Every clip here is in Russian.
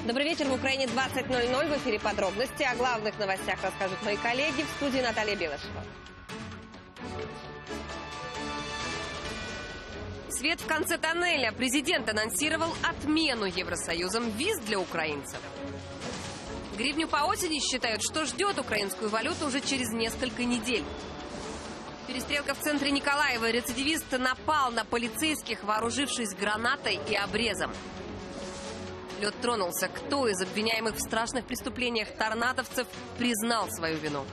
Добрый вечер. В Украине 20:00. В эфире подробности. О главных новостях расскажут мои коллеги. В студии Наталья Белышева. Свет в конце тоннеля. Президент анонсировал отмену Евросоюзом виз для украинцев. Гривню по осени считают, что ждет украинскую валюту уже через несколько недель. Перестрелка в центре Николаева. Рецидивист напал на полицейских, вооружившись гранатой и обрезом. Лед тронулся. Кто из обвиняемых в страшных преступлениях торнадовцев признал свою вину?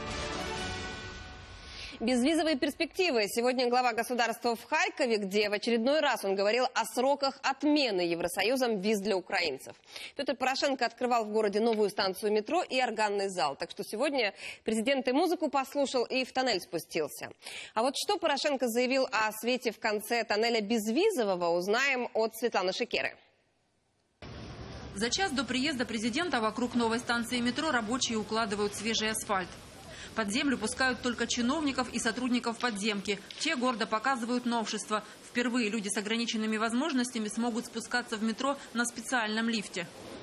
Безвизовые перспективы. Сегодня глава государства в Харькове, где в очередной раз он говорил о сроках отмены Евросоюзом виз для украинцев. Петр Порошенко открывал в городе новую станцию метро и органный зал. Так что сегодня президент и музыку послушал, и в тоннель спустился. А вот что Порошенко заявил о свете в конце тоннеля безвизового, узнаем от Светланы Шикеры. За час до приезда президента вокруг новой станции метро рабочие укладывают свежий асфальт. Под землю пускают только чиновников и сотрудников подземки. Те гордо показывают новшества. Впервые люди с ограниченными возможностями смогут спускаться в метро на специальном лифте.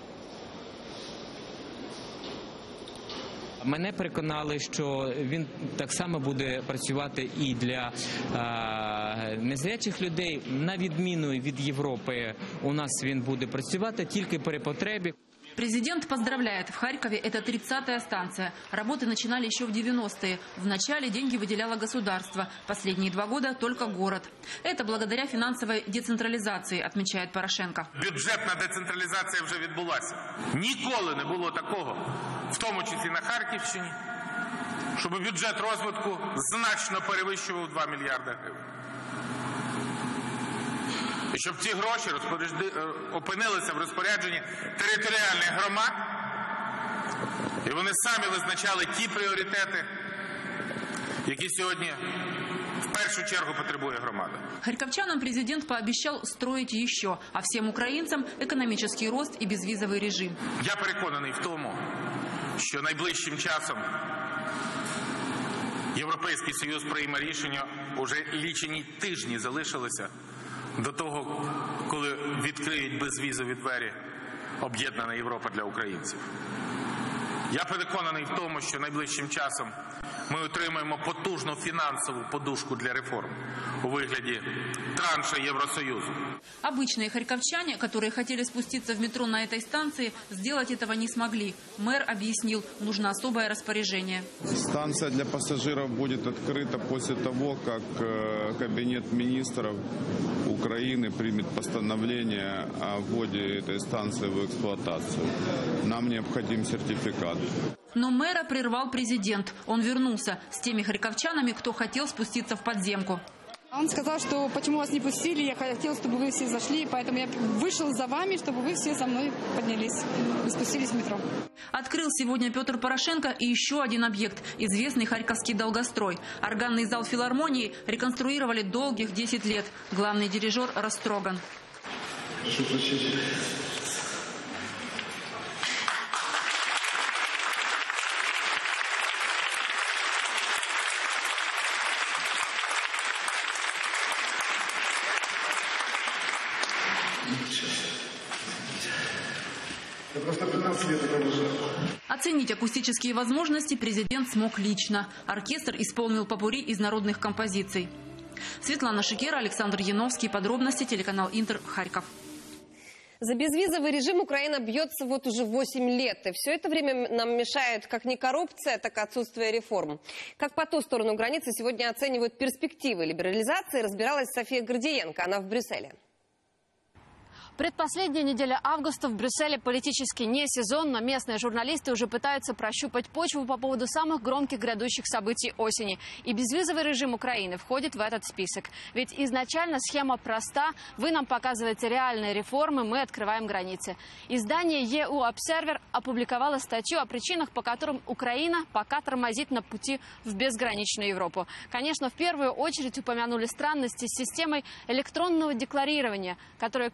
Мене переконали, що він так само буде працювати і для незрячих людей. На відміну від Європи, у нас він буде працювати тільки при потребі. Президент поздравляет. В Харькове это 30-я станция. Работы начинали еще в 90-е. Вначале деньги выделяло государство. Последние 2 года только город. Это благодаря финансовой децентрализации, отмечает Порошенко. Бюджетна децентралізація вже відбулася. Ніколи не було такого, в тому числі на Харківщині, щоб бюджет розвитку значно перевищував 2 мільярди гривень. І щоб ці гроші опинилися в розпорядженні територіальних громад, і вони самі визначали ті пріоритети, які сьогодні в першу чергу потребує громада. Харьковчанам президент пообещал строить еще, а всем украинцам экономический рост и безвизовый режим. Я переконаний в тому, що найближчим часом Європейський Союз прийме рішення, уже лічені тижні залишилися до того, коли відкриють безвізові двері об'єднана Європа для українців. Я переконаний в тому, що найближчим часом мы отримаємо потужну финансовую подушку для реформ у выгляде транша Евросоюза. Обычные харьковчане, которые хотели спуститься в метро на этой станции, сделать этого не смогли. Мэр объяснил, нужно особое распоряжение. Станция для пассажиров будет открыта после того, как Кабинет министров Украины примет постановление о вводе этой станции в эксплуатацию. Нам необходим сертификат. Но мэра прервал президент. Он вернулся с теми харьковчанами, кто хотел спуститься в подземку. Он сказал, что почему вас не пустили, я хотел, чтобы вы все зашли, поэтому я вышел за вами, чтобы вы все со мной поднялись и спустились в метро. Открыл сегодня Петр Порошенко и еще один объект – известный харьковский долгострой. Органный зал филармонии реконструировали долгих 10 лет. Главный дирижер растроган. Прошу прощения. Я просто 15 лет этого жил. Оценить акустические возможности президент смог лично. Оркестр исполнил попурри из народных композиций. Светлана Шикера, Александр Яновский. Подробности, телеканал Интер, Харьков. За безвизовый режим Украина бьется вот уже 8 лет. И все это время нам мешает как не коррупция, так и отсутствие реформ. Как по ту сторону границы сегодня оценивают перспективы либерализации, разбиралась София Гордиенко. Она в Брюсселе. Предпоследняя неделя августа в Брюсселе политически не сезон, но местные журналисты уже пытаются прощупать почву по поводу самых громких грядущих событий осени. И безвизовый режим Украины входит в этот список. Ведь изначально схема проста. Вы нам показываете реальные реформы, мы открываем границы. Издание EU Observer опубликовало статью о причинах, по которым Украина пока тормозит на пути в безграничную Европу. Конечно, в первую очередь упомянули странности с системой электронного декларирования, которая как безопасна,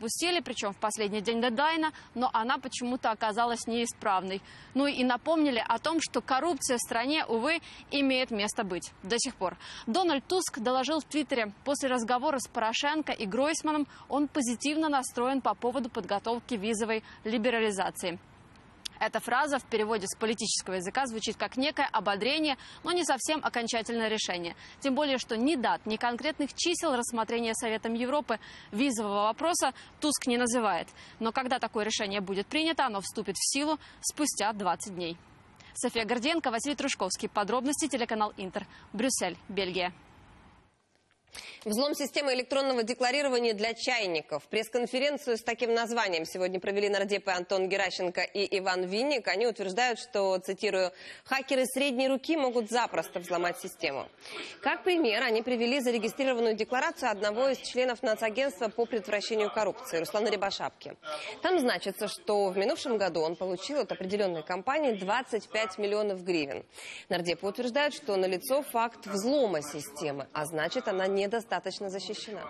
запустили, причем в последний день дедлайна, но она почему-то оказалась неисправной. Ну и напомнили о том, что коррупция в стране, увы, имеет место быть до сих пор. Дональд Туск доложил в Твиттере: после разговора с Порошенко и Гройсманом он позитивно настроен по поводу подготовки визовой либерализации. Эта фраза в переводе с политического языка звучит как некое ободрение, но не совсем окончательное решение. Тем более, что ни дат, ни конкретных чисел рассмотрения Советом Европы визового вопроса Туск не называет. Но когда такое решение будет принято, оно вступит в силу спустя 20 дней. София Горденко, Василий Трушковский. Подробности, телеканал Интер. Брюссель, Бельгия. Взлом системы электронного декларирования для чайников. Пресс-конференцию с таким названием сегодня провели нардепы Антон Геращенко и Иван Винник. Они утверждают, что, цитирую, «хакеры средней руки могут запросто взломать систему». Как пример, они привели зарегистрированную декларацию одного из членов Нацагентства по предотвращению коррупции, Руслана Рябошапки. Там значится, что в минувшем году он получил от определенной компании 25 миллионов гривен. Нардепы утверждают, что налицо факт взлома системы, а значит, она недостаточно защищена.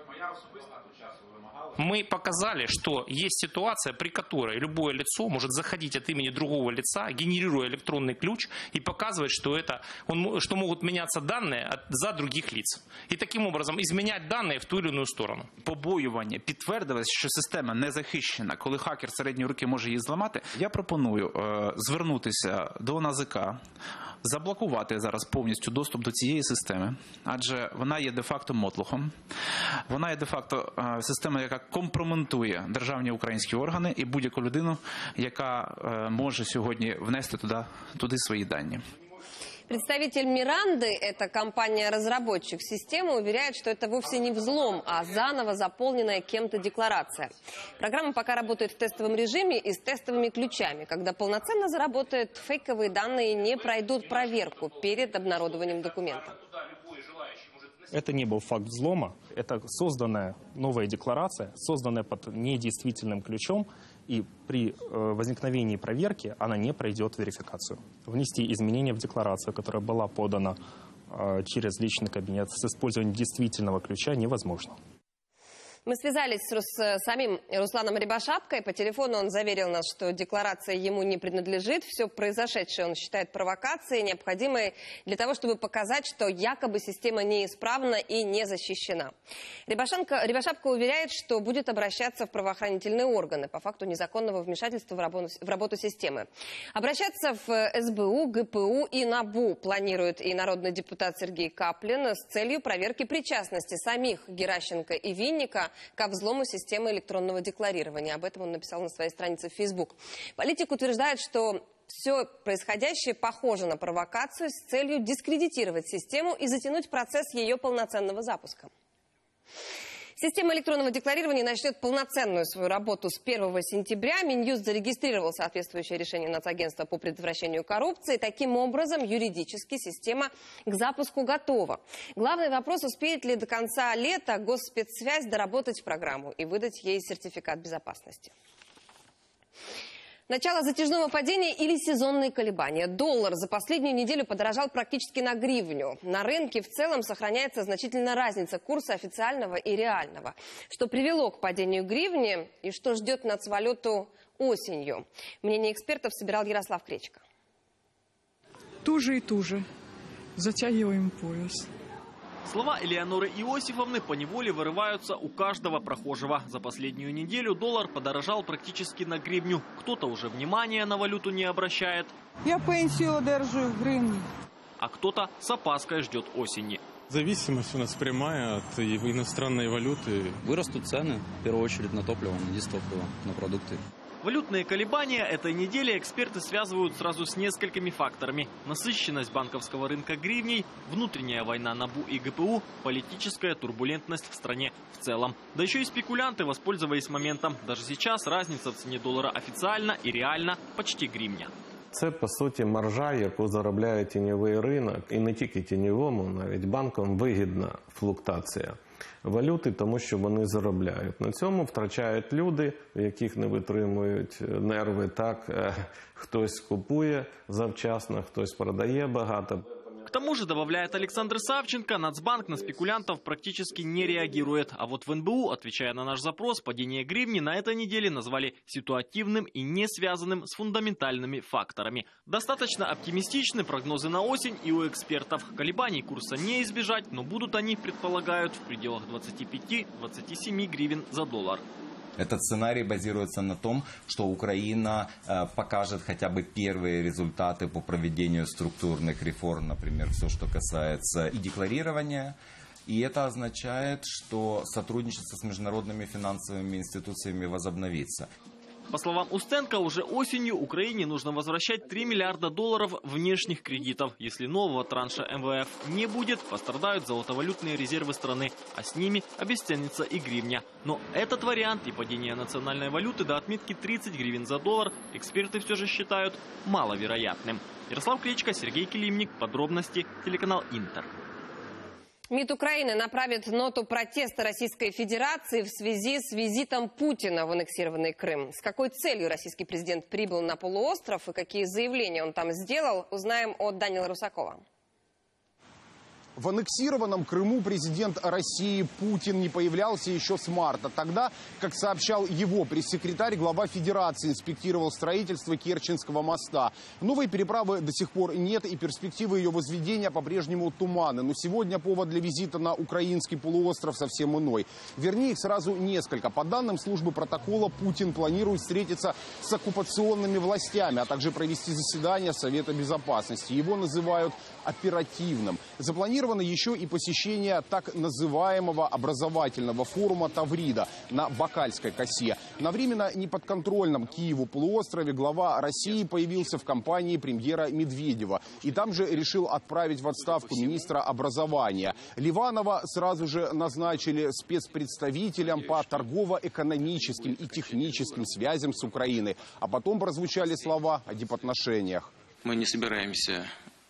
Мы показали, что есть ситуация, при которой любое лицо может заходить от имени другого лица, генерируя электронный ключ и показывать, что могут меняться данные за других лиц. И таким образом изменять данные в ту или иную сторону. Побоювання підтвердилось, що система не захищена, коли хакер середньої руки може її зламати. Я пропоную звернутися до НАЗК, заблокувати зараз повністю доступ до цієї системи, адже вона є де-факто мотлохом. Вона є де-факто система, яка компрометує державні українські органи і будь-яку людину, яка може сьогодні внести туди свої дані. Представитель Миранды, это компания-разработчик системы, уверяет, что это вовсе не взлом, а заново заполненная кем-то декларация. Программа пока работает в тестовом режиме и с тестовыми ключами. Когда полноценно заработает, фейковые данные не пройдут проверку перед обнародованием документа. Это не был факт взлома, это созданная новая декларация, созданная под недействительным ключом, и при возникновении проверки она не пройдет верификацию. Внести изменения в декларацию, которая была подана через личный кабинет с использованием действительного ключа, невозможно. Мы связались с самим Русланом Рябошапкой. По телефону он заверил нас, что декларация ему не принадлежит. Все произошедшее он считает провокацией, необходимой для того, чтобы показать, что якобы система неисправна и не защищена. Рябошапка уверяет, что будет обращаться в правоохранительные органы по факту незаконного вмешательства в работу системы. Обращаться в СБУ, ГПУ и НАБУ планирует и народный депутат Сергей Каплин с целью проверки причастности самих Геращенко и Винника ко взлому системы электронного декларирования. Об этом он написал на своей странице в Facebook. Политик утверждает, что все происходящее похоже на провокацию с целью дискредитировать систему и затянуть процесс ее полноценного запуска. Система электронного декларирования начнет полноценную свою работу с 1 сентября. Минюст зарегистрировал соответствующее решение Нацагентства по предотвращению коррупции. Таким образом, юридически система к запуску готова. Главный вопрос, успеет ли до конца лета Госспецсвязь доработать программу и выдать ей сертификат безопасности. Начало затяжного падения или сезонные колебания. Доллар за последнюю неделю подорожал практически на гривню. На рынке в целом сохраняется значительная разница курса официального и реального. Что привело к падению гривни и что ждет нацвалюту осенью. Мнение экспертов собирал Ярослав Кречко. Туже и туже. Затягиваем пояс. Слова Элеоноры Иосифовны поневоле вырываются у каждого прохожего. За последнюю неделю доллар подорожал практически на гривню. Кто-то уже внимания на валюту не обращает. Я пенсию держу в гривне. А кто-то с опаской ждет осени. Зависимость у нас прямая от иностранной валюты. Вырастут цены, в первую очередь, на топливо, на дистопливо, на продукты. Валютные колебания этой недели эксперты связывают сразу с несколькими факторами. Насыщенность банковского рынка гривней, внутренняя война НАБУ и ГПУ, политическая турбулентность в стране в целом. Да еще и спекулянты воспользовались моментом. Даже сейчас разница в цене доллара официально и реально почти гривня. Це, по суті, маржа, яку заробляє тіньовий ринок. І не тільки тіньовому, навіть банкам вигідна флуктація валюти, тому що вони заробляють. На цьому втрачають люди, в яких не витримують нерви. Так, хтось купує завчасно, хтось продає багато. К тому же, добавляет Александр Савченко, Нацбанк на спекулянтов практически не реагирует. А вот в НБУ, отвечая на наш запрос, падение гривни на этой неделе назвали ситуативным и не связанным с фундаментальными факторами. Достаточно оптимистичны прогнозы на осень и у экспертов. Колебаний курса не избежать, но будут они, предполагают, в пределах 25-27 гривен за доллар. Этот сценарий базируется на том, что Украина покажет хотя бы первые результаты по проведению структурных реформ, например, все, что касается и декларирования. И это означает, что сотрудничество с международными финансовыми институциями возобновится. По словам Устенко, уже осенью Украине нужно возвращать 3 миллиарда долларов внешних кредитов. Если нового транша МВФ не будет, пострадают золотовалютные резервы страны, а с ними обесценится и гривня. Но этот вариант и падение национальной валюты до отметки 30 гривен за доллар эксперты все же считают маловероятным. Ярослав Кличко, Сергей Килимник. Подробности. Телеканал Интер. МИД Украины направит ноту протеста Российской Федерации в связи с визитом Путина в аннексированный Крым. С какой целью российский президент прибыл на полуостров и какие заявления он там сделал, узнаем от Данила Русакова. В аннексированном Крыму президент России Путин не появлялся еще с марта. Тогда, как сообщал его пресс-секретарь, глава Федерации инспектировал строительство Керченского моста. Новой переправы до сих пор нет, и перспективы ее возведения по-прежнему туманны. Но сегодня повод для визита на украинский полуостров совсем иной. Вернее, их сразу несколько. По данным службы протокола, Путин планирует встретиться с оккупационными властями, а также провести заседание Совета Безопасности. Его называют оперативным. Запланировано еще и посещение так называемого образовательного форума Таврида на Бакальской косе. На временно неподконтрольном Киеву полуострове глава России появился в компании премьера Медведева. И там же решил отправить в отставку министра образования. Ливанова сразу же назначили спецпредставителем по торгово-экономическим и техническим связям с Украиной. А потом прозвучали слова о дипотношениях. Мы не собираемся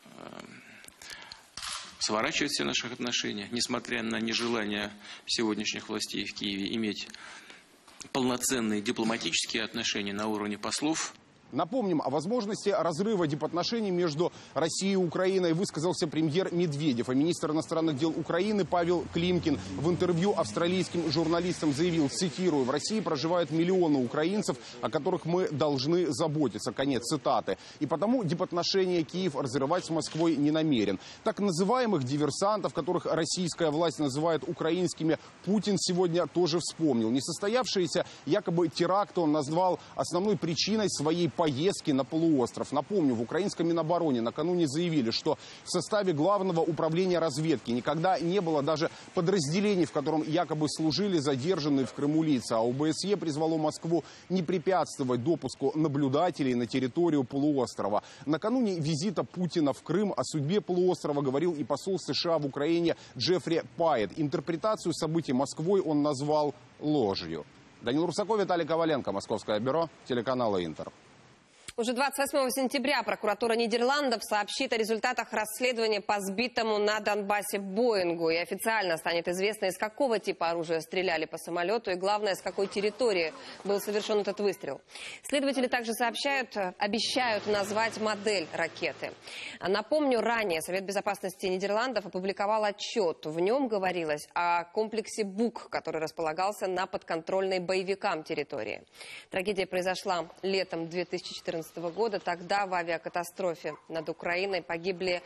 сворачивать все наши отношения, несмотря на нежелание сегодняшних властей в Киеве иметь полноценные дипломатические отношения на уровне послов. Напомним, о возможности разрыва дипотношений между Россией и Украиной высказался премьер Медведев. А министр иностранных дел Украины Павел Климкин в интервью австралийским журналистам заявил, цитирую: «В России проживают миллионы украинцев, о которых мы должны заботиться». Конец цитаты. И потому дипотношения Киев разрывать с Москвой не намерен. Так называемых диверсантов, которых российская власть называет украинскими, Путин сегодня тоже вспомнил. Несостоявшиеся якобы теракты он назвал основной причиной своей поездки на полуостров. Напомню, в украинском Минобороне накануне заявили, что в составе Главного управления разведки никогда не было даже подразделений, в котором якобы служили задержанные в Крыму лица. А ОБСЕ призвало Москву не препятствовать допуску наблюдателей на территорию полуострова. Накануне визита Путина в Крым о судьбе полуострова говорил и посол США в Украине Джеффри Пайет. Интерпретацию событий Москвой он назвал ложью. Данил Русаков, Виталий Коваленко, Московское бюро, телеканала Интер. Уже 28 сентября прокуратура Нидерландов сообщит о результатах расследования по сбитому на Донбассе Боингу. И официально станет известно, из какого типа оружия стреляли по самолету и, главное, с какой территории был совершен этот выстрел. Следователи также обещают назвать модель ракеты. Напомню, ранее Совет безопасности Нидерландов опубликовал отчет. В нем говорилось о комплексе БУК, который располагался на подконтрольной боевикам территории. Трагедия произошла летом 2014 года. Тогда в авиакатастрофе над Украиной погибли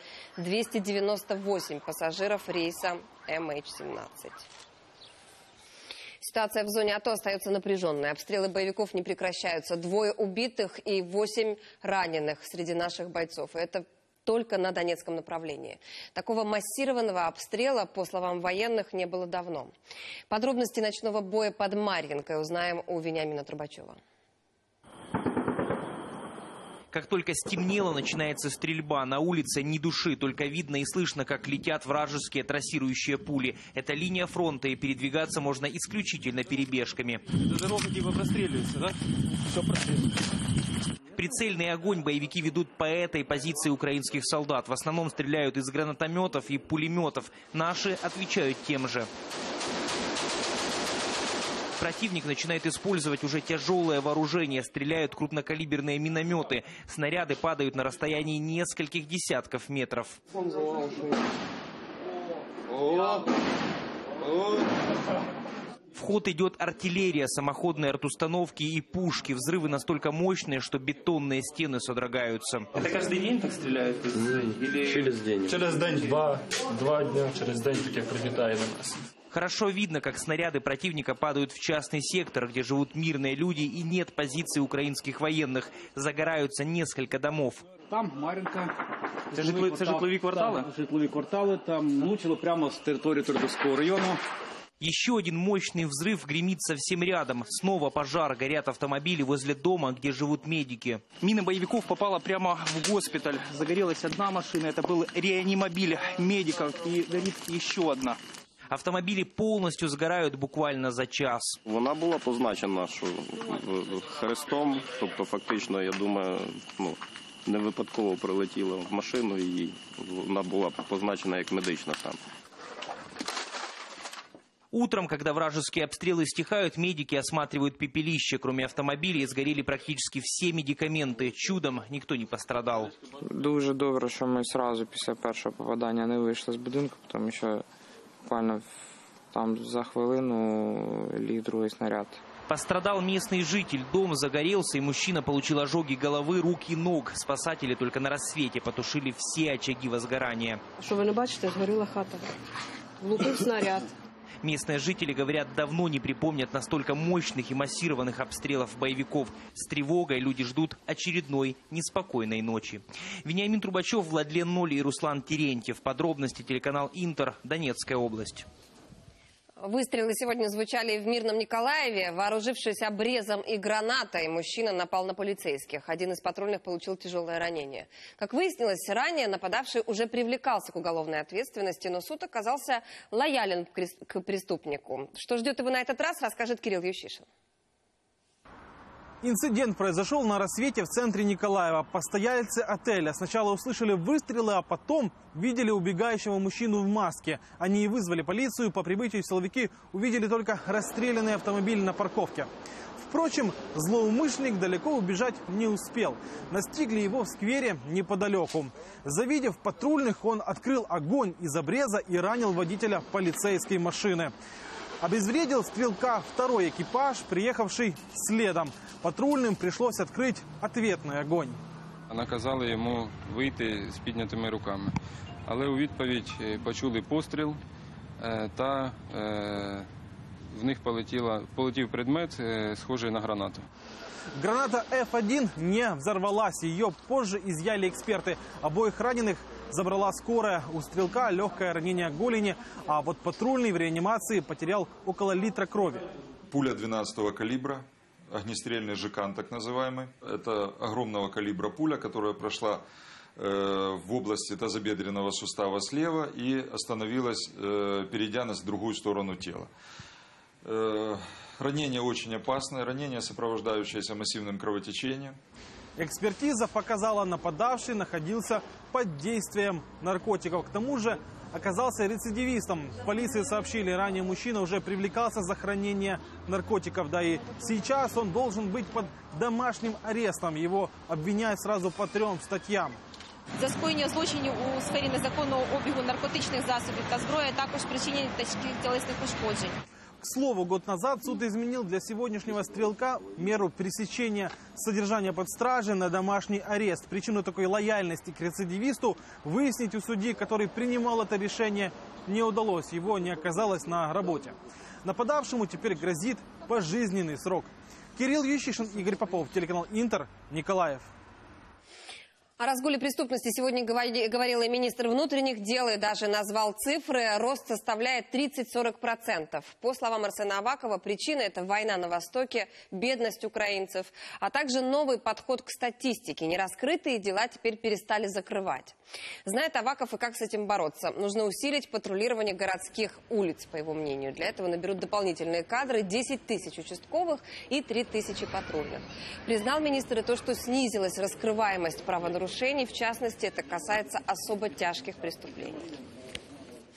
298 пассажиров рейса MH17. Ситуация в зоне АТО остается напряженной. Обстрелы боевиков не прекращаются. 2 убитых и 8 раненых среди наших бойцов. Это только на Донецком направлении. Такого массированного обстрела, по словам военных, не было давно. Подробности ночного боя под Марьинкой узнаем у Вениамина Трубачева. Как только стемнело, начинается стрельба. На улице ни души, только видно и слышно, как летят вражеские трассирующие пули. Это линия фронта, и передвигаться можно исключительно перебежками. Дорога типа простреливается, да? Все простреливается. Прицельный огонь боевики ведут по этой позиции украинских солдат. В основном стреляют из гранатометов и пулеметов. Наши отвечают тем же. Противник начинает использовать уже тяжелое вооружение, стреляют крупнокалиберные минометы. Снаряды падают на расстоянии нескольких десятков метров. В ход идет артиллерия, самоходные артустановки и пушки. Взрывы настолько мощные, что бетонные стены содрогаются. Это каждый день так стреляют? Или... Через день. Через день, два дня, через день таке прилетает на нас. Хорошо видно, как снаряды противника падают в частный сектор, где живут мирные люди и нет позиций украинских военных. Загораются несколько домов. Там Мар'їнка. Це житлові квартали? Так, житлові квартали. Там влучило прямо з території Турбівського району. Еще один мощный взрыв гремит совсем рядом. Снова пожар, горят автомобили возле дома, где живут медики. Мина боевиков попала прямо в госпиталь. Загорелась одна машина, это был реанимобиль медиков, и горит еще одна. Автомобили полностью сгорают буквально за час. Вона була позначена хрестом, тобто фактично, я думаю, не випадково прилетіла в машину і вона була позначена як медична там. Утром, когда вражеские обстрелы стихают, медики осматривают пепелище. Кроме автомобилей сгорели практически все медикаменты. Чудом никто не пострадал. Дуже добре, що ми одразу після першого попадання не вийшли з будинку, тому що буквально там за хвилину ліг другий снаряд. Пострадал местный житель, дом загорелся, и мужчина получил ожоги головы, рук и ног. Спасатели только на рассвете потушили все очаги возгорания. Что вы не бачите, сгорела хата. Влупив снаряд. Местные жители, говорят, давно не припомнят настолько мощных и массированных обстрелов боевиков. С тревогой люди ждут очередной неспокойной ночи. Вениамин Трубачев, Владлен Ноли и Руслан Терентьев. Подробности телеканал Интер, Донецкая область. Выстрелы сегодня звучали в Мирном Николаеве. Вооружившись обрезом и гранатой, мужчина напал на полицейских. Один из патрульных получил тяжелое ранение. Как выяснилось, ранее нападавший уже привлекался к уголовной ответственности, но суд оказался лоялен к преступнику. Что ждет его на этот раз, расскажет Кирилл Ющишин. Инцидент произошел на рассвете в центре Николаева. Постояльцы отеля сначала услышали выстрелы, а потом видели убегающего мужчину в маске. Они и вызвали полицию. По прибытию силовики увидели только расстрелянный автомобиль на парковке. Впрочем, злоумышленник далеко убежать не успел. Настигли его в сквере неподалеку. Завидев патрульных, он открыл огонь из обреза и ранил водителя полицейской машины. Обезвредил стрелка второй экипаж, приехавший следом. Патрульным пришлось открыть ответный огонь. Наказали йому вийти з піднятими руками. Але у відповідь почули постріл та в них полетів предмет, схожий на гранату. Граната F1 не взорвалась. Ее позже изъяли эксперты. Обоих раненых забрала скорая. У стрелка легкое ранение голени, а вот патрульный в реанимации потерял около литра крови. Пуля 12-го калибра, огнестрельный жикан так называемый. Это огромного калибра пуля, которая прошла в области тазобедренного сустава слева и остановилась, перейдя на другую сторону тела. Ранение очень опасное, ранение, сопровождающееся массивным кровотечением. Экспертиза показала, нападавший находился под действием наркотиков. К тому же оказался рецидивистом. В полиции сообщили, ранее мужчина уже привлекался за хранение наркотиков. Да и сейчас он должен быть под домашнім арестом. Его обвиняют сразу по 3 статтям. За скоєння злочинів у сфері незаконного обігу наркотичних засобів та зброї, також спричинення тяжких тілесних ушкоджень. К слову, год назад суд изменил для сегодняшнего стрелка меру пресечения содержания под стражей на домашний арест. Причину такой лояльности к рецидивисту выяснить у судьи, который принимал это решение, не удалось. Его не оказалось на работе. Нападавшему теперь грозит пожизненный срок. Кирилл Ющишин, Игорь Попов, телеканал Интер, Николаев. О разгуле преступности сегодня говорил и министр внутренних дел, и даже назвал цифры. Рост составляет 30-40%. По словам Арсена Авакова, причина – это война на Востоке, бедность украинцев, а также новый подход к статистике. Нераскрытые дела теперь перестали закрывать. Знает Аваков и как с этим бороться. Нужно усилить патрулирование городских улиц, по его мнению. Для этого наберут дополнительные кадры, 10 тысяч участковых и 3 тысячи патрульных. Признал министр и то, что снизилась раскрываемость правонарушений. В частности, это касается особо тяжких преступлений.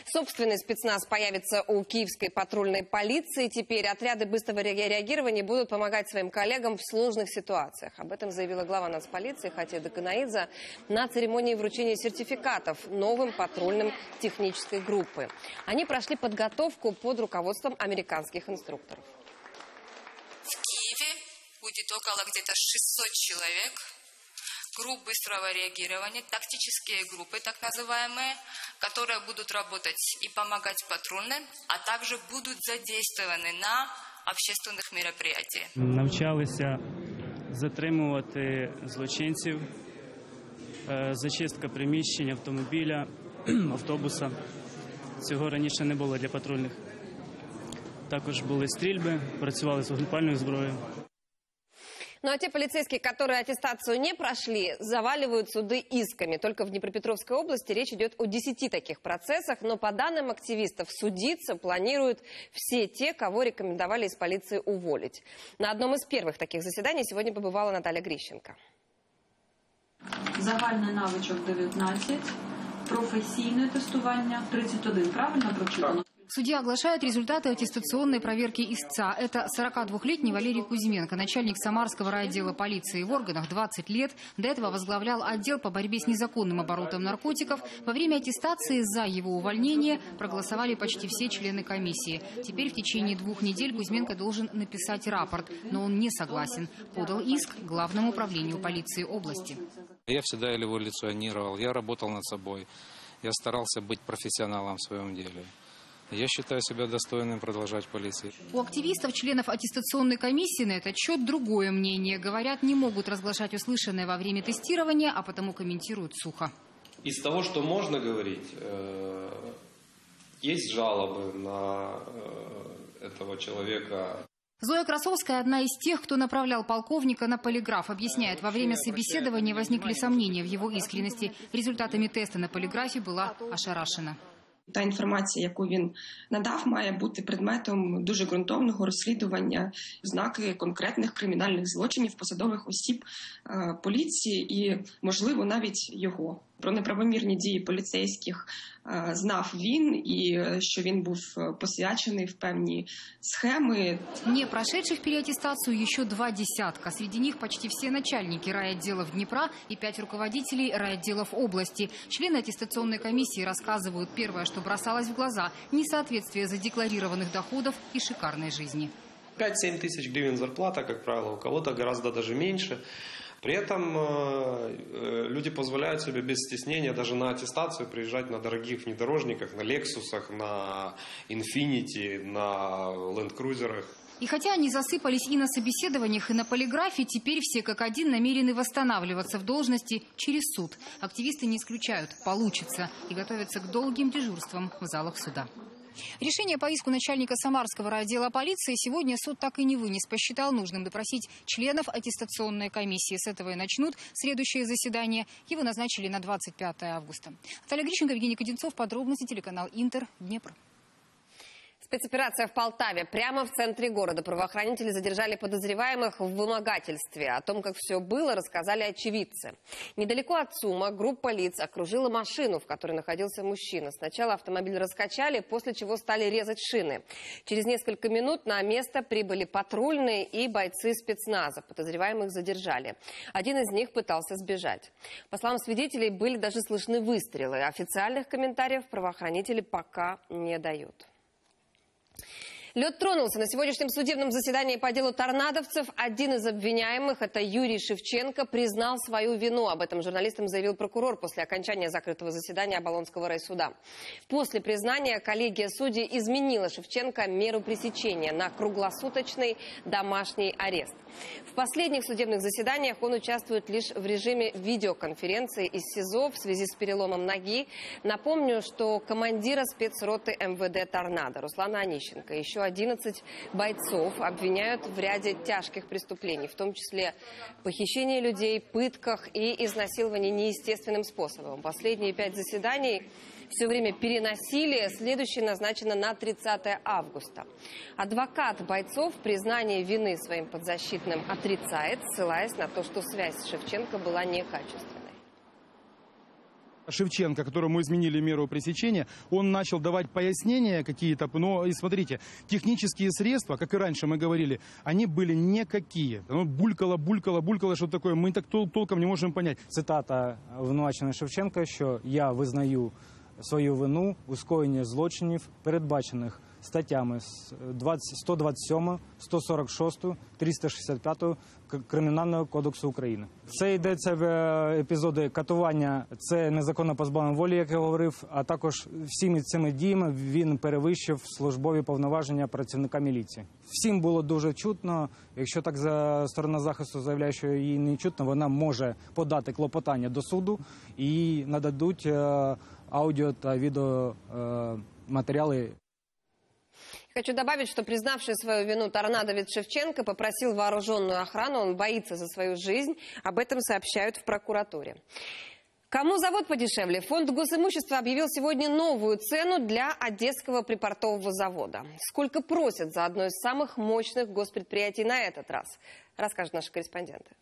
Собственный спецназ появится у киевской патрульной полиции. Теперь отряды быстрого реагирования будут помогать своим коллегам в сложных ситуациях. Об этом заявила глава нацполиции Хатида Канаидзе на церемонии вручения сертификатов новым патрульным технической группы. Они прошли подготовку под руководством американских инструкторов. В Киеве будет около где-то 600 человек. Групп быстрого реагирования, тактические группы, так называемые, которые будут работать и помогать патрульным, а также будут задействованы на общественных мероприятиях. Навчалися затримувати злочинців, зачистка приміщень, автомобіля, автобуса. Цього раніше не було для патрульних. Також були стрільби, працювали з вогнепальною зброєю. Ну а те полицейские, которые аттестацию не прошли, заваливают суды исками. Только в Днепропетровской области речь идет о 10 таких процессах. Но по данным активистов, судиться планируют все те, кого рекомендовали из полиции уволить. На одном из первых таких заседаний сегодня побывала Наталья Грищенко. Загальний навичок 19, професійне тестування 31. Правильно прочитано? Судья оглашает результаты аттестационной проверки истца. Это 42-летний Валерий Кузьменко, начальник Самарского райотдела полиции в органах 20 лет. До этого возглавлял отдел по борьбе с незаконным оборотом наркотиков. Во время аттестации за его увольнение проголосовали почти все члены комиссии. Теперь в течение 2 недель Кузьменко должен написать рапорт, но он не согласен. Подал иск Главному управлению полиции области. Я всегда эволюционировал, я работал над собой, я старался быть профессионалом в своем деле. Я считаю себя достойным продолжать в полиции. У активистов, членов аттестационной комиссии на этот счет другое мнение. Говорят, не могут разглашать услышанное во время тестирования, а потому комментируют сухо. Из того, что можно говорить, есть жалобы на этого человека. Зоя Красовская – одна из тех, кто направлял полковника на полиграф. Объясняет, во время собеседования возникли сомнения в его искренности. Результатами теста на полиграфе была ошарашена. Та інформація, яку він надав, має бути предметом дуже ґрунтовного розслідування, ознаки конкретних кримінальних злочинів посадових осіб поліції і, можливо, навіть його. Про неправомірні дії поліцейських знав він, і що він був посвячений в певні схемы. Не прошедших переаттестацию еще 2 десятка. Среди них почти все начальники райотделов Днепра и 5 руководителей райотделов области. Члены аттестационной комиссии рассказывают первое, что бросалось в глаза – несоответствие задекларированных доходов и шикарной жизни. 5-7 тысяч гривен зарплата, как правило, у кого-то гораздо даже меньше. При этом люди позволяют себе без стеснения даже на аттестацию приезжать на дорогих внедорожниках, на Лексусах, на Инфинити, на Ленд-крузерах. И хотя они засыпались и на собеседованиях, и на полиграфе, теперь все как один намерены восстанавливаться в должности через суд. Активисты не исключают – получится, и готовятся к долгим дежурствам в залах суда. Решение по иску начальника Самарского райотдела полиции сегодня суд так и не вынес. Посчитал нужным допросить членов аттестационной комиссии. С этого и начнут следующее заседание. Его назначили на 25 августа. Наталья Грищенко, Евгений Кодинцов. Подробности телеканал Интер, Днепр. Спецоперация в Полтаве. Прямо в центре города правоохранители задержали подозреваемых в вымогательстве. О том, как все было, рассказали очевидцы. Недалеко от ЦУМа группа лиц окружила машину, в которой находился мужчина. Сначала автомобиль раскачали, после чего стали резать шины. Через несколько минут на место прибыли патрульные и бойцы спецназа. Подозреваемых задержали. Один из них пытался сбежать. По словам свидетелей, были даже слышны выстрелы. Официальных комментариев правоохранители пока не дают. Лед тронулся на сегодняшнем судебном заседании по делу торнадовцев. Один из обвиняемых, это Юрий Шевченко, признал свою вину. Об этом журналистам заявил прокурор после окончания закрытого заседания Оболонского райсуда. После признания коллегия судей изменила Шевченко меру пресечения на круглосуточный домашний арест. В последних судебных заседаниях он участвует лишь в режиме видеоконференции из СИЗО в связи с переломом ноги. Напомню, что командира спецроты МВД «Торнадо» Руслана Онищенко и еще 11 бойцов обвиняют в ряде тяжких преступлений, в том числе похищении людей, пытках и изнасиловании неестественным способом. Последние 5 заседаний все время переносили. Следующее назначено на 30 августа. Адвокат бойцов признание вины своим подзащитным отрицает, ссылаясь на то, что связь с Шевченко была некачественной. Шевченко, которому изменили меру пресечения, он начал давать пояснения какие-то, но и смотрите, технические средства, как и раньше мы говорили, они были никакие. Оно булькало, что такое, мы так толком не можем понять. Цитата обвинуваченого Шевченка, що «я визнаю свою вину у скоєнні злочинів, передбачених статтями 127, 146, 365 Кримінального кодексу України». Це йдеться в епізоди катування, це незаконне позбавлення волі, як я говорив, а також всіми цими діями він перевищив службові повноваження працівника міліції. Всім було дуже чутно, якщо так сторона захисту заявляє, що їй не чутно, вона може подати клопотання до суду і нададуть аудио та видео материалы. Хочу добавить, что признавший свою вину торнадовец Шевченко попросил вооруженную охрану, он боится за свою жизнь. Об этом сообщают в прокуратуре. Кому завод подешевле? Фонд госимущества объявил сегодня новую цену для Одесского припортового завода. Сколько просят за одно из самых мощных госпредприятий на этот раз, расскажут наши корреспонденты.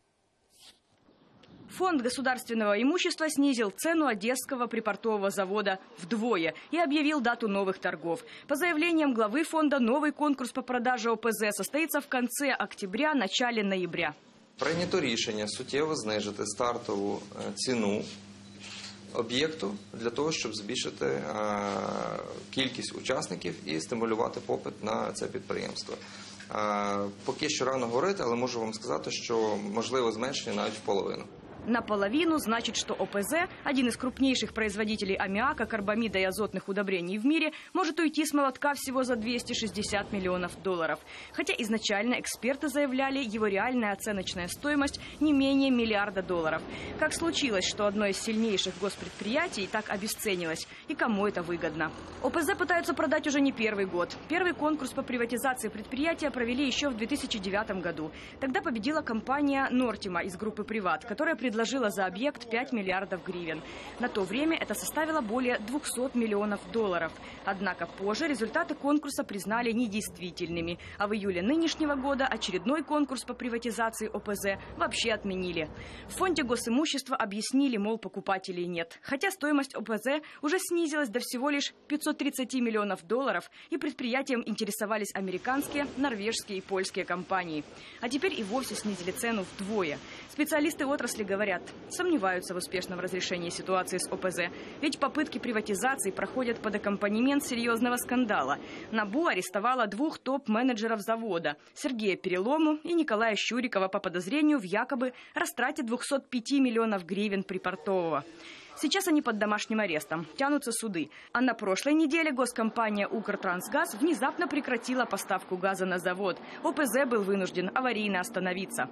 Фонд государственного имущества снизил цену Одесского припортового завода вдвое и объявил дату новых торгов. По заявлениям главы фонда, новый конкурс по продаже ОПЗ состоится в конце октября, начале ноября. Прийнято рішення суттєво знижити стартову ціну об'єкту для того, щоб збільшити кількість учасників і стимулювати попит на це підприємство. Поки що рано говорити, але можу вам сказати, що можливо зменшення навіть в половину. Наполовину значит, что ОПЗ, один из крупнейших производителей аммиака, карбамида и азотных удобрений в мире, может уйти с молотка всего за 260 миллионов долларов. Хотя изначально эксперты заявляли, его реальная оценочная стоимость не менее миллиарда долларов. Как случилось, что одно из сильнейших госпредприятий так обесценилось? И кому это выгодно? ОПЗ пытаются продать уже не первый год. Первый конкурс по приватизации предприятия провели еще в 2009 году. Тогда победила компания «Нортима» из группы «Приват», которая предложила за объект 5 миллиардов гривен. На то время это составило более 200 миллионов долларов. Однако позже результаты конкурса признали недействительными. А в июле нынешнего года очередной конкурс по приватизации ОПЗ вообще отменили. В фонде госимущества объяснили, мол, покупателей нет. Хотя стоимость ОПЗ уже снизилась до всего лишь 530 миллионов долларов, и предприятием интересовались американские, норвежские и польские компании. А теперь и вовсе снизили цену вдвое. Специалисты отрасли говорят, сомневаются в успешном разрешении ситуации с ОПЗ. Ведь попытки приватизации проходят под аккомпанемент серьезного скандала. НАБУ арестовала 2 топ-менеджеров завода – Сергея Перелому и Николая Щурикова по подозрению в якобы растрате 205 миллионов гривен припортового. Сейчас они под домашним арестом, тянутся суды. А на прошлой неделе госкомпания «Укртрансгаз» внезапно прекратила поставку газа на завод. ОПЗ был вынужден аварийно остановиться.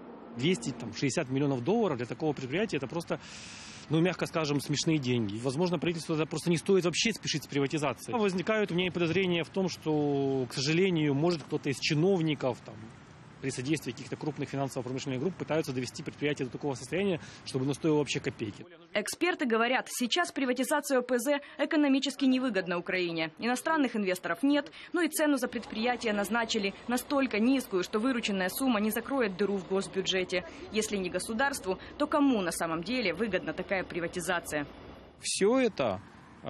260 миллионов долларов для такого предприятия – это просто, ну, мягко скажем, смешные деньги. Возможно, правительству просто не стоит вообще спешить с приватизацией. Возникают у меня и подозрения в том, что, к сожалению, может кто-то из чиновников там, при содействии каких-то крупных финансово-промышленных групп пытаются довести предприятие до такого состояния, чтобы оно стоило вообще копейки. Эксперты говорят, сейчас приватизация ОПЗ экономически невыгодна Украине. Иностранных инвесторов нет, но и цену за предприятие назначили настолько низкую, что вырученная сумма не закроет дыру в госбюджете. Если не государству, то кому на самом деле выгодна такая приватизация? Все это,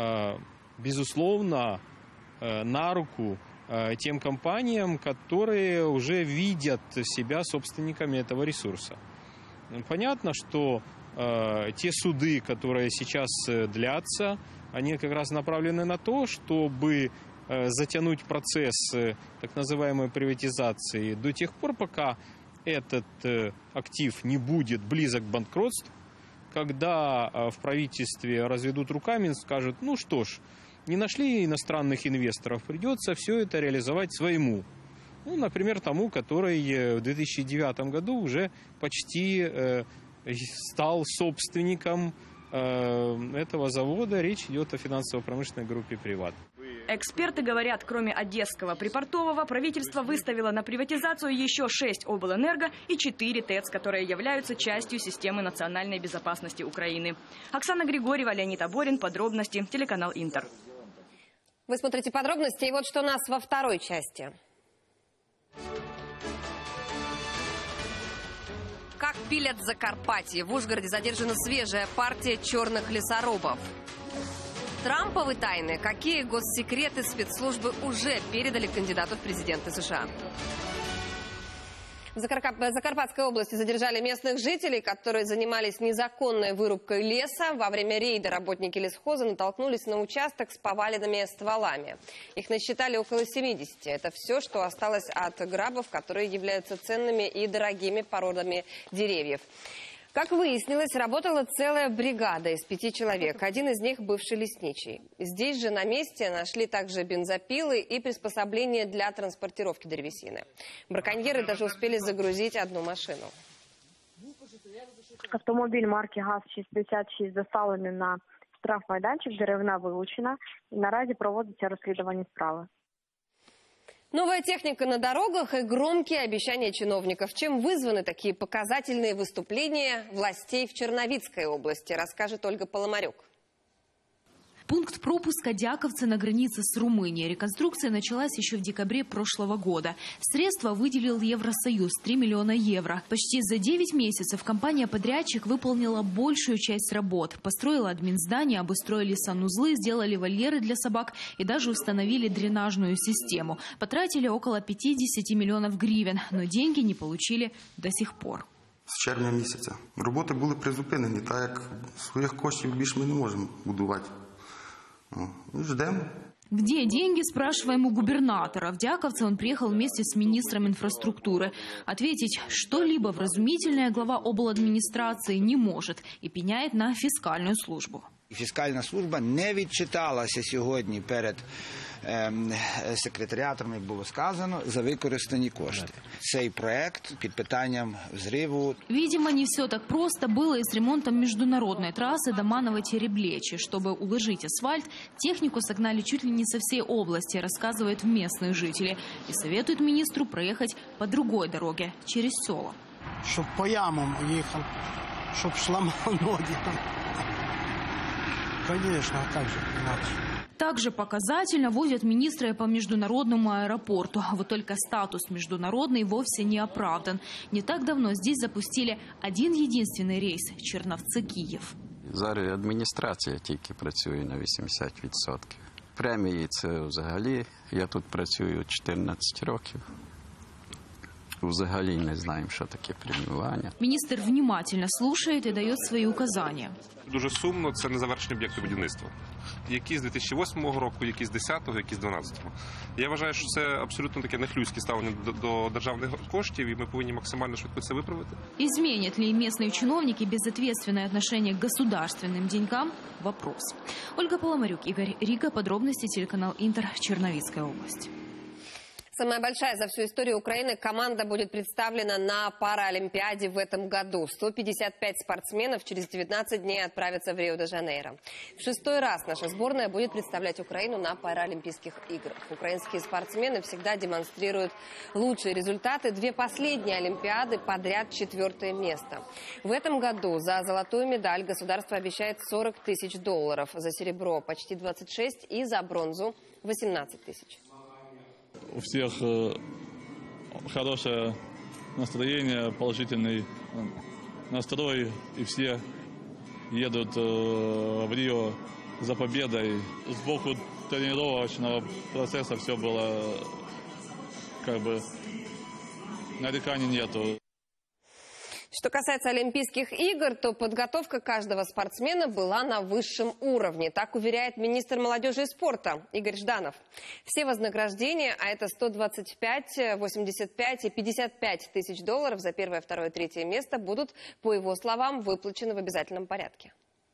безусловно, на руку тем компаниям, которые уже видят себя собственниками этого ресурса. Понятно, что те суды, которые сейчас длятся, они как раз направлены на то, чтобы затянуть процесс так называемой приватизации до тех пор, пока этот актив не будет близок к банкротству, когда в правительстве разведут руками и скажут, ну что ж, не нашли иностранных инвесторов, придется все это реализовать своему. Ну, например, тому, который в 2009 году уже почти стал собственником этого завода. Речь идет о финансово-промышленной группе «Приват». Эксперты говорят, кроме Одесского припортового, правительство выставило на приватизацию еще 6 облэнерго и 4 ТЭЦ, которые являются частью системы национальной безопасности Украины. Оксана Григорьева, Леонид Аборин. Подробности. Телеканал «Интер». Вы смотрите подробности, и вот что у нас во второй части. Как пилят Закарпатье. В Ужгороде задержана свежая партия черных лесорубов. Трамповы тайны. Какие госсекреты спецслужбы уже передали кандидату в президенты США? В Закарпатской области задержали местных жителей, которые занимались незаконной вырубкой леса. Во время рейда работники лесхоза натолкнулись на участок с поваленными стволами. Их насчитали около 70. Это все, что осталось от грабов, которые являются ценными и дорогими породами деревьев. Как выяснилось, работала целая бригада из 5 человек. Один из них – бывший лесничий. Здесь же на месте нашли также бензопилы и приспособления для транспортировки древесины. Браконьеры даже успели загрузить одну машину. Автомобіль марки ГАЗ-66 доставлений на штрафмайданчик, деревина вилучена і наразі проводиться розслідування справи. Новая техника на дорогах и громкие обещания чиновников. Чем вызваны такие показательные выступления властей в Черновицкой области, расскажет Ольга Поломарюк. Пункт пропуска Дяковцы на границе с Румынией. Реконструкция началась еще в декабре прошлого года. Средства выделил Евросоюз – 3 миллиона евро. Почти за 9 месяцев компания-подрядчик выполнила большую часть работ. Построила админздание, обустроили санузлы, сделали вольеры для собак и даже установили дренажную систему. Потратили около 50 миллионов гривен, но деньги не получили до сих пор. З червня місяця. Роботи були призупинені, так як своїх коштів більше ми не можемо будувати. Ждем. Где деньги, спрашиваем у губернатора. В Дяковце он приехал вместе с министром инфраструктуры. Ответить что-либо вразумительное глава обладминистрации не может и пеняет на фискальную службу. Фіскальна служба не відчиталася сьогодні перед секретаріатом, як було сказано, за використані кошти. Цей проект під питанням взриву. Видимо, не все так просто было и с ремонтом международной трассы Доманово-Тереблечи. Чтобы уложить асфальт, технику согнали чуть ли не со всей области, рассказывают местные жители. И советуют министру проехать по другой дороге, через села. Чтоб по ямам ехал, чтоб сломал ноги. Конечно, а как же иначе? Также показательно возят министра по международному аэропорту. Вот только статус международный вовсе не оправдан. Не так давно здесь запустили один единственный рейс – Черновцы-Київ. Зараз адміністрація тільки працює на 80%. Премії – це взагалі. Я тут працюю 14 років. Взагалі не знаємо, що таке преміювання. Міністр внимательно слушает и дает свои указания. Дуже сумно, це незавершені об'єкти будівництва. Які з 2008 року, які з 2010-го, які з 2012-го. Я вважаю, що це абсолютно таке нехлюйське ставлення до державних коштів, і ми повинні максимально швидко це виправити. Изменят ли местные чиновники безответственное отношение к государственным деньгам? Вопрос. Ольга Поломарюк, Игорь Рига. Подробности телеканал Интер, Черновицкая область. Самая большая за всю историю Украины команда будет представлена на Паралимпиаде в этом году. 155 спортсменов через 19 дней отправятся в Рио-де-Жанейро. В 6-й раз наша сборная будет представлять Украину на Паралимпийских играх. Украинские спортсмены всегда демонстрируют лучшие результаты. 2 последние Олимпиады подряд 4-е место. В этом году за золотую медаль государство обещает $40 000, за серебро почти 26 и за бронзу 18 000. У всех хорошее настроение, положительный настрой, и все едут в Рио за победой. Сбоку тренировочного процесса все было, как бы, нареканий нету. Что касается Олимпийских игр, то подготовка каждого спортсмена была на высшем уровне. Так уверяет министр молодежи и спорта Игорь Жданов. Все вознаграждения, а это 125, 85 и 55 тысяч долларов за 1-е, 2-е, 3-е место, будут, по его словам, выплачены в обязательном порядке.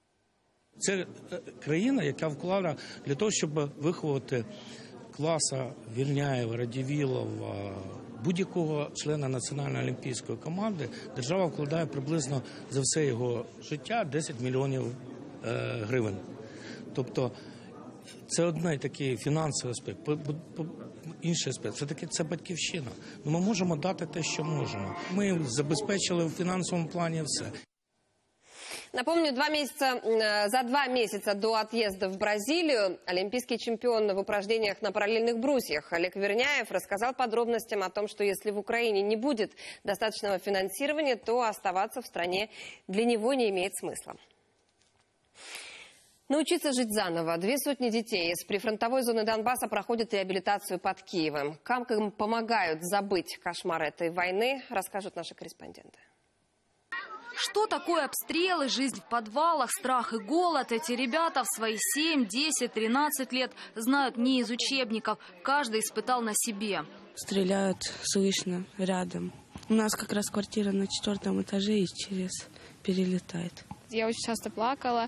Це країна, яка вклала для того, щоб виховати Класа, Вільняєва, Радівілова, будь-якого члена національної олімпійської команди, держава вкладає приблизно за все його життя 10 мільйонів гривень. Тобто це одне такий фінансовий аспект. Інший аспект – все-таки це батьківщина. Ми можемо дати те, що можемо. Ми забезпечили в фінансовому плані все. Напомню, за 2 месяца до отъезда в Бразилию олимпийский чемпион в упражнениях на параллельных брусьях Олег Верняев рассказал подробностям о том, что если в Украине не будет достаточного финансирования, то оставаться в стране для него не имеет смысла. Научиться жить заново. 200 детей из прифронтовой зоны Донбасса проходят реабилитацию под Киевом. Как им помогают забыть кошмар этой войны, расскажут наши корреспонденты. Что такое обстрелы, жизнь в подвалах, страх и голод? Эти ребята в свои 7, 10, 13 лет знают не из учебников. Каждый испытал на себе. Стреляют, слышно, рядом. У нас как раз квартира на 4-м этаже и через перелетает. Я очень часто плакала,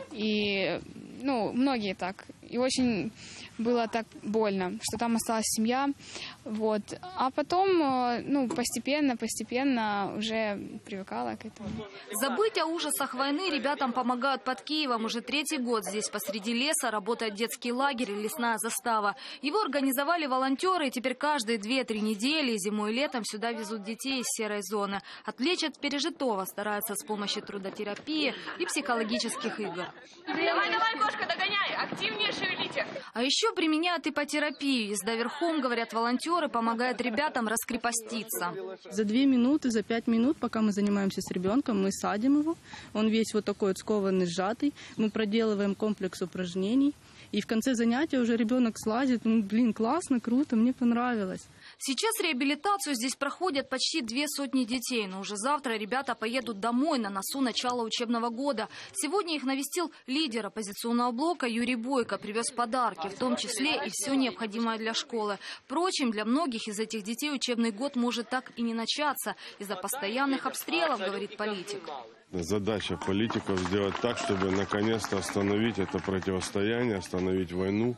и многие так. И очень было так больно, что там осталась семья. Вот. А потом, постепенно уже привыкала к этому. Забыть о ужасах войны ребятам помогают под Киевом. Уже 3-й год здесь посреди леса работает детский лагерь и лесная застава. Его организовали волонтеры, и теперь каждые 2-3 недели зимой и летом сюда везут детей из серой зоны. Отвлечь от пережитого стараются с помощью трудотерапии и психологических игр. Давай, кошка, догоняй! Активнее шевелите! А еще применяют ипотерапию. Езда верхом, говорят волонтеры, помогает ребятам раскрепоститься. За 2 минуты, за 5 минут, пока мы занимаемся с ребенком, мы садим его. Он весь вот такой вот скованный, сжатый. Мы проделываем комплекс упражнений. И в конце занятия уже ребенок слазит. Классно, круто, мне понравилось. Сейчас реабилитацию здесь проходят почти 200 детей. Но уже завтра ребята поедут домой, на носу начала учебного года. Сегодня их навестил лидер оппозиционного блока Юрий Бойко. Привез подарки, в том числе и все необходимое для школы. Впрочем, для многих из этих детей учебный год может так и не начаться из-за постоянных обстрелов, говорит политик. Задача политиков сделать так, чтобы наконец-то остановить это противостояние, остановить войну.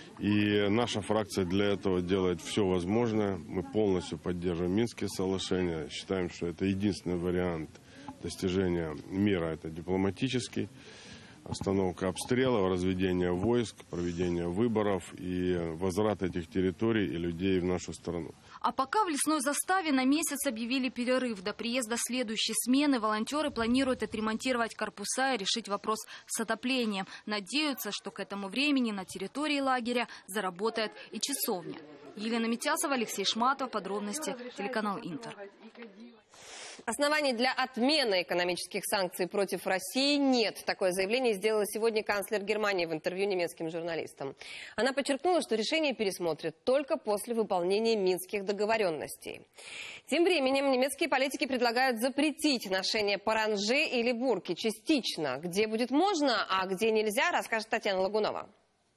И наша фракция для этого делает все возможное. Мы полностью поддерживаем Минские соглашения. Считаем, что это единственный вариант достижения мира. Это дипломатический. Остановка обстрелов, разведение войск, проведение выборов и возврат этих территорий и людей в нашу страну. А пока в лесной заставе на месяц объявили перерыв. До приезда следующей смены волонтеры планируют отремонтировать корпуса и решить вопрос с отоплением. Надеются, что к этому времени на территории лагеря заработает и часовня. Елена Митясова, Алексей Шматов. Подробности телеканал Интер. Оснований для отмены экономических санкций против России нет. Такое заявление сделала сегодня канцлер Германии в интервью немецким журналистам. Она подчеркнула, что решение пересмотрят только после выполнения минских договоренностей. Тем временем немецкие политики предлагают запретить ношение паранджи или бурки частично. Где будет можно, а где нельзя, расскажет Татьяна Лагунова.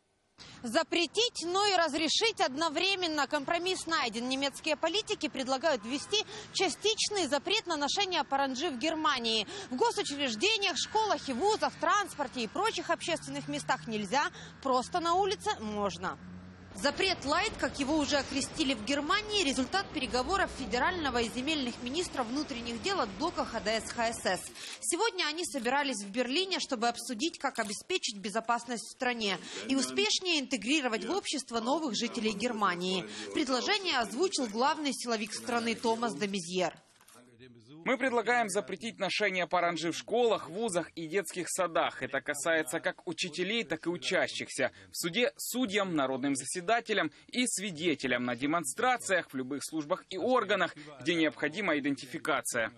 Запретить, но и разрешить одновременно. Компромисс найден. Немецкие политики предлагают ввести частичный запрет на ношение паранджи в Германии. В госучреждениях, школах и вузах, транспорте и прочих общественных местах нельзя, просто на улице можно. Запрет «Лайт», как его уже окрестили в Германии, результат переговоров федерального и земельных министров внутренних дел от блока ХДС-ХСС. Сегодня они собирались в Берлине, чтобы обсудить, как обеспечить безопасность в стране и успешнее интегрировать в общество новых жителей Германии. Предложение озвучил главный силовик страны Томас де Мезьер. Мы предлагаем запретить ношение паранджи в школах, вузах и детских садах. Это касается как учителей, так и учащихся. В суде судьям, народным заседателям и свидетелям на демонстрациях, в любых службах и органах, где необходима идентификация.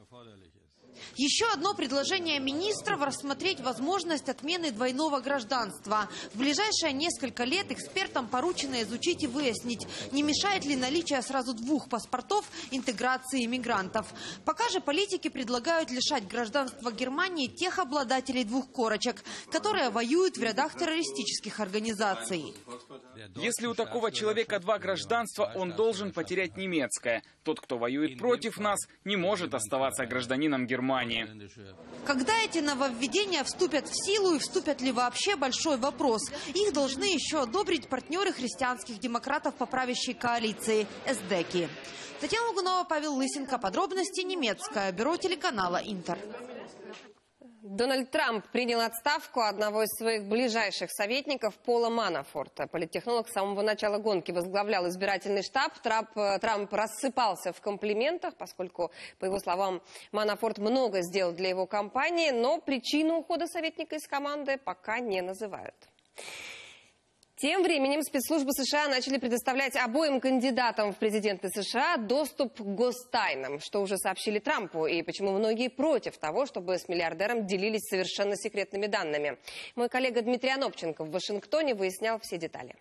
Еще одно предложение министров – рассмотреть возможность отмены двойного гражданства. В ближайшие несколько лет экспертам поручено изучить и выяснить, не мешает ли наличие сразу 2 паспортов интеграции иммигрантов. Пока же политики предлагают лишать гражданства Германии тех обладателей 2 корочек, которые воюют в рядах террористических организаций. Если у такого человека 2 гражданства, он должен потерять немецкое. Тот, кто воюет против нас, не может оставаться гражданином Германии. Когда эти нововведения вступят в силу и вступят ли вообще, большой вопрос. Их должны еще одобрить партнеры христианских демократов по правящей коалиции – эсдеки. Татьяна Лагунова, Павел Лысенко. Подробности немецкое бюро телеканала Интер. Дональд Трамп принял отставку одного из своих ближайших советников Пола Манафорта. Политтехнолог с самого начала гонки возглавлял избирательный штаб. Трамп рассыпался в комплиментах, поскольку, по его словам, Манафорт много сделал для его кампании, но причину ухода советника из команды пока не называют. Тем временем спецслужбы США начали предоставлять обоим кандидатам в президенты США доступ к гостайнам, что уже сообщили Трампу, и почему многие против того, чтобы с миллиардером делились совершенно секретными данными. Мой коллега Дмитрий Анопченко в Вашингтоне выяснял все детали.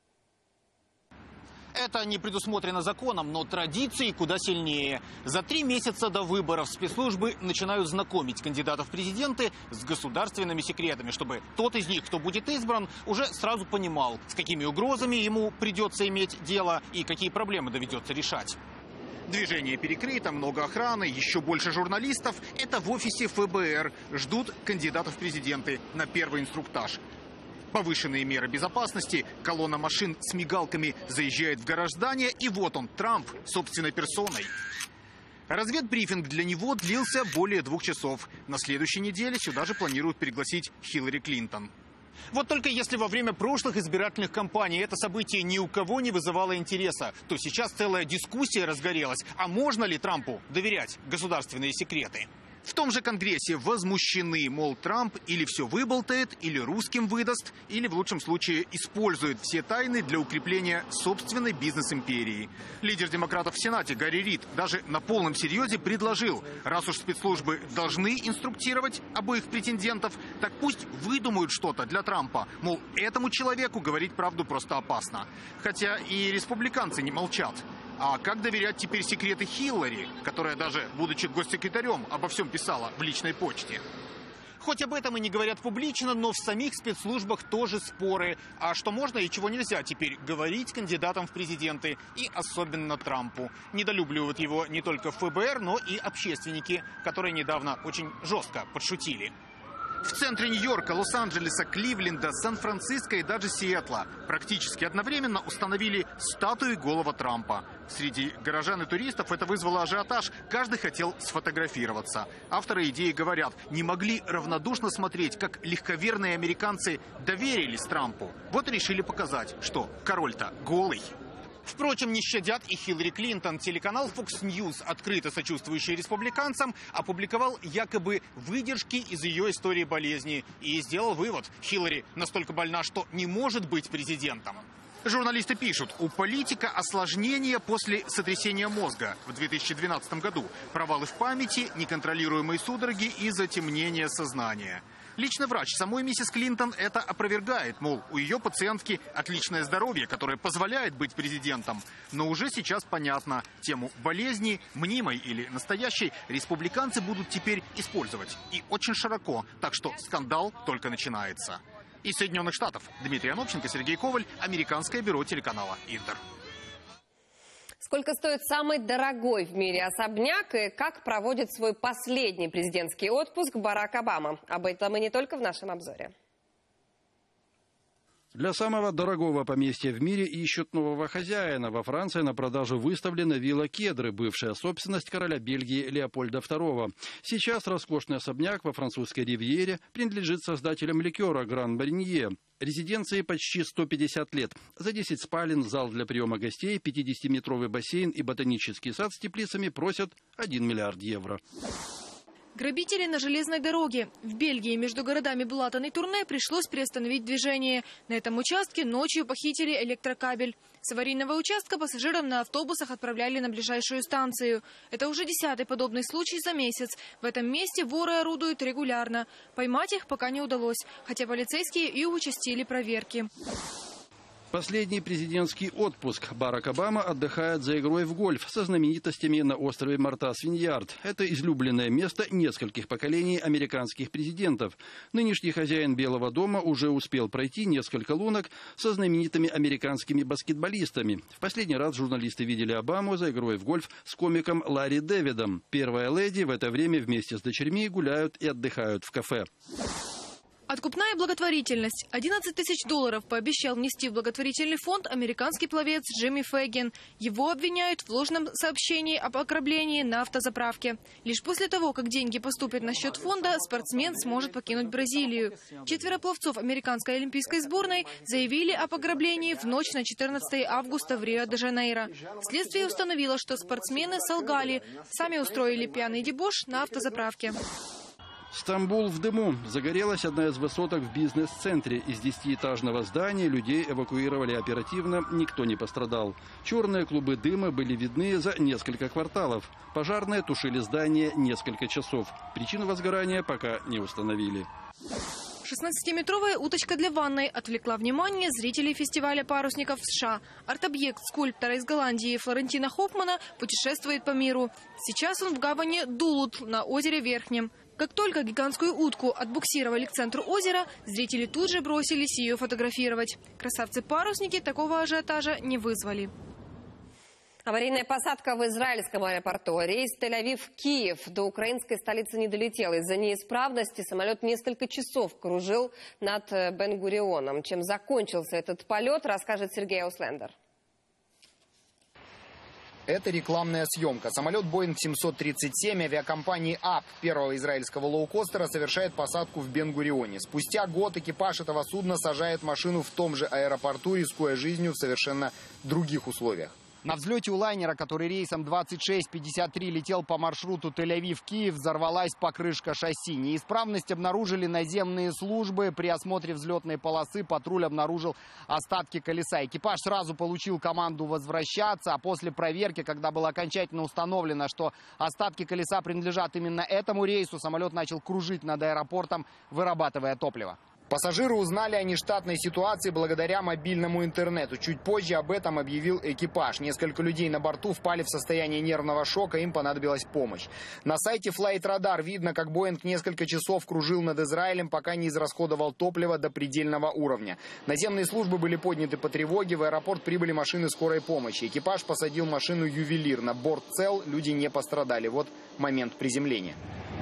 Это не предусмотрено законом, но традиции куда сильнее. За 3 месяца до выборов спецслужбы начинают знакомить кандидатов в президенты с государственными секретами, чтобы тот из них, кто будет избран, уже сразу понимал, с какими угрозами ему придется иметь дело и какие проблемы доведется решать. Движение перекрыто, много охраны, еще больше журналистов. Это в офисе ФБР. Ждут кандидатов в президенты на первый инструктаж. Повышенные меры безопасности, колонна машин с мигалками заезжает в гараж здания, и вот он, Трамп, собственной персоной. Разведбрифинг для него длился более 2 часов. На следующей неделе сюда же планируют пригласить Хиллари Клинтон. Вот только если во время прошлых избирательных кампаний это событие ни у кого не вызывало интереса, то сейчас целая дискуссия разгорелась. А можно ли Трампу доверять государственные секреты? В том же Конгрессе возмущены, мол, Трамп или все выболтает, или русским выдаст, или в лучшем случае использует все тайны для укрепления собственной бизнес-империи. Лидер демократов в Сенате Гарри Рид даже на полном серьезе предложил, раз уж спецслужбы должны инструктировать обоих претендентов, так пусть выдумают что-то для Трампа. Мол, этому человеку говорить правду просто опасно. Хотя и республиканцы не молчат. А как доверять теперь секреты Хиллари, которая даже, будучи госсекретарем, обо всем писала в личной почте? Хоть об этом и не говорят публично, но в самих спецслужбах тоже споры. А что можно и чего нельзя теперь говорить кандидатам в президенты, и особенно Трампу. Недолюбливают его не только ФБР, но и общественники, которые недавно очень жестко подшутили. В центре Нью-Йорка, Лос-Анджелеса, Кливленда, Сан-Франциско и даже Сиэтла практически одновременно установили статуи голого Трампа. Среди горожан и туристов это вызвало ажиотаж. Каждый хотел сфотографироваться. Авторы идеи говорят, не могли равнодушно смотреть, как легковерные американцы доверились Трампу. Вот и решили показать, что король-то голый. Впрочем, не щадят и Хиллари Клинтон. Телеканал Fox News, открыто сочувствующий республиканцам, опубликовал якобы выдержки из ее истории болезни. И сделал вывод, Хиллари настолько больна, что не может быть президентом. Журналисты пишут, у политика осложнения после сотрясения мозга в 2012 году. Провалы в памяти, неконтролируемые судороги и затемнение сознания. Лично врач самой миссис Клинтон это опровергает, мол, у ее пациентки отличное здоровье, которое позволяет быть президентом. Но уже сейчас понятно, тему болезни, мнимой или настоящей, республиканцы будут теперь использовать. И очень широко, так что скандал только начинается. Из Соединенных Штатов Дмитрий Анопченко, Сергей Коваль, Американское бюро телеканала Интер. Сколько стоит самый дорогой в мире особняк и как проводит свой последний президентский отпуск Барак Обама? Об этом и не только в нашем обзоре. Для самого дорогого поместья в мире ищут нового хозяина. Во Франции на продажу выставлена вилла Кедры, бывшая собственность короля Бельгии Леопольда II. Сейчас роскошный особняк во французской ривьере принадлежит создателям ликера Гран-Маринье. Резиденции почти 150 лет. За 10 спален, зал для приема гостей, 50-метровый бассейн и ботанический сад с теплицами просят 1 миллиард евро. Грабители на железной дороге. В Бельгии между городами Блатон и Турне пришлось приостановить движение. На этом участке ночью похитили электрокабель. С аварийного участка пассажиров на автобусах отправляли на ближайшую станцию. Это уже 10-й подобный случай за месяц. В этом месте воры орудуют регулярно. Поймать их пока не удалось, хотя полицейские и участили проверки. Последний президентский отпуск. Барак Обама отдыхает за игрой в гольф со знаменитостями на острове Мартас-Виньярд. Это излюбленное место нескольких поколений американских президентов. Нынешний хозяин Белого дома уже успел пройти несколько лунок со знаменитыми американскими баскетболистами. В последний раз журналисты видели Обаму за игрой в гольф с комиком Ларри Дэвидом. Первая леди в это время вместе с дочерьми гуляют и отдыхают в кафе. Откупная благотворительность. 11 тысяч долларов пообещал внести в благотворительный фонд американский пловец Джимми Фейген. Его обвиняют в ложном сообщении об ограблении на автозаправке. Лишь после того, как деньги поступят на счет фонда, спортсмен сможет покинуть Бразилию. 4 пловцов американской олимпийской сборной заявили об ограблении в ночь на 14 августа в Рио-де-Жанейро. Следствие установило, что спортсмены солгали, сами устроили пьяный дебош на автозаправке. Стамбул в дыму. Загорелась одна из высоток в бизнес-центре. Из 10-этажного здания людей эвакуировали оперативно, никто не пострадал. Черные клубы дыма были видны за несколько кварталов. Пожарные тушили здание несколько часов. Причину возгорания пока не установили. 16-метровая уточка для ванной отвлекла внимание зрителей фестиваля парусников в США. Арт-объект скульптора из Голландии Флорентина Хоффмана путешествует по миру. Сейчас он в гавани Дулут на озере Верхнем. Как только гигантскую утку отбуксировали к центру озера, зрители тут же бросились ее фотографировать. Красавцы-парусники такого ажиотажа не вызвали. Аварийная посадка в израильском аэропорту. Рейс Тель-Авив-Киев до украинской столицы не долетел. Из-за неисправности самолет несколько часов кружил над Бен-Гурионом. Чем закончился этот полет, расскажет Сергей Ауслендер. Это рекламная съемка. Самолет Boeing 737 авиакомпании АП, первого израильского лоукостера, совершает посадку в Бен-Гурионе. Спустя год экипаж этого судна сажает машину в том же аэропорту, рискуя жизнью в совершенно других условиях. На взлете у лайнера, который рейсом 2653 летел по маршруту Тель-Авив-Киев, взорвалась покрышка шасси. Неисправность обнаружили наземные службы. При осмотре взлетной полосы патруль обнаружил остатки колеса. Экипаж сразу получил команду возвращаться, а после проверки, когда было окончательно установлено, что остатки колеса принадлежат именно этому рейсу, самолет начал кружить над аэропортом, вырабатывая топливо. Пассажиры узнали о нештатной ситуации благодаря мобильному интернету. Чуть позже об этом объявил экипаж. Несколько людей на борту впали в состояние нервного шока, им понадобилась помощь. На сайте Flight Radar видно, как Боинг несколько часов кружил над Израилем, пока не израсходовал топливо до предельного уровня. Наземные службы были подняты по тревоге, в аэропорт прибыли машины скорой помощи. Экипаж посадил машину ювелирно. Борт цел, люди не пострадали. Вот момент приземления.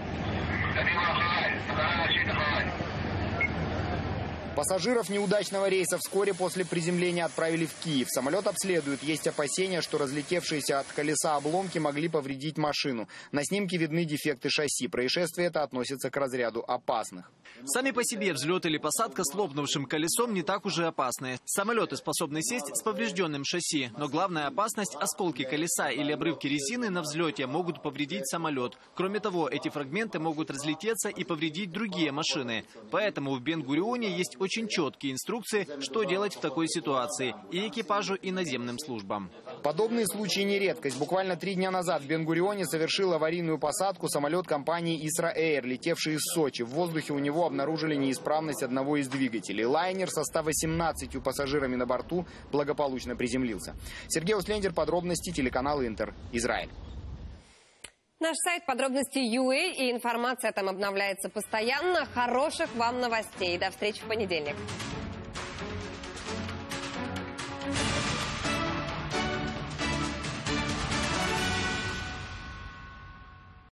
Пассажиров неудачного рейса вскоре после приземления отправили в Киев. Самолет обследуют. Есть опасения, что разлетевшиеся от колеса обломки могли повредить машину. На снимке видны дефекты шасси. Происшествие это относится к разряду опасных. Сами по себе взлет или посадка с лопнувшим колесом не так уже опасны. Самолеты способны сесть с поврежденным шасси. Но главная опасность – осколки колеса или обрывки резины на взлете могут повредить самолет. Кроме того, эти фрагменты могут разлететься и повредить другие машины. Поэтому в Бен-Гурионе есть очень четкие инструкции, что делать в такой ситуации и экипажу, и наземным службам. Подобные случаи не редкость. Буквально 3 дня назад в Бен-Гурионе совершил аварийную посадку самолет компании Israel, летевший из Сочи. В воздухе у него обнаружили неисправность одного из двигателей. Лайнер со 118 пассажирами на борту благополучно приземлился. Сергей Ауслендер, подробности, телеканал Интер, Израиль. Наш сайт подробности.ua, и информация там обновляется постоянно. Хороших вам новостей. До встречи в понедельник.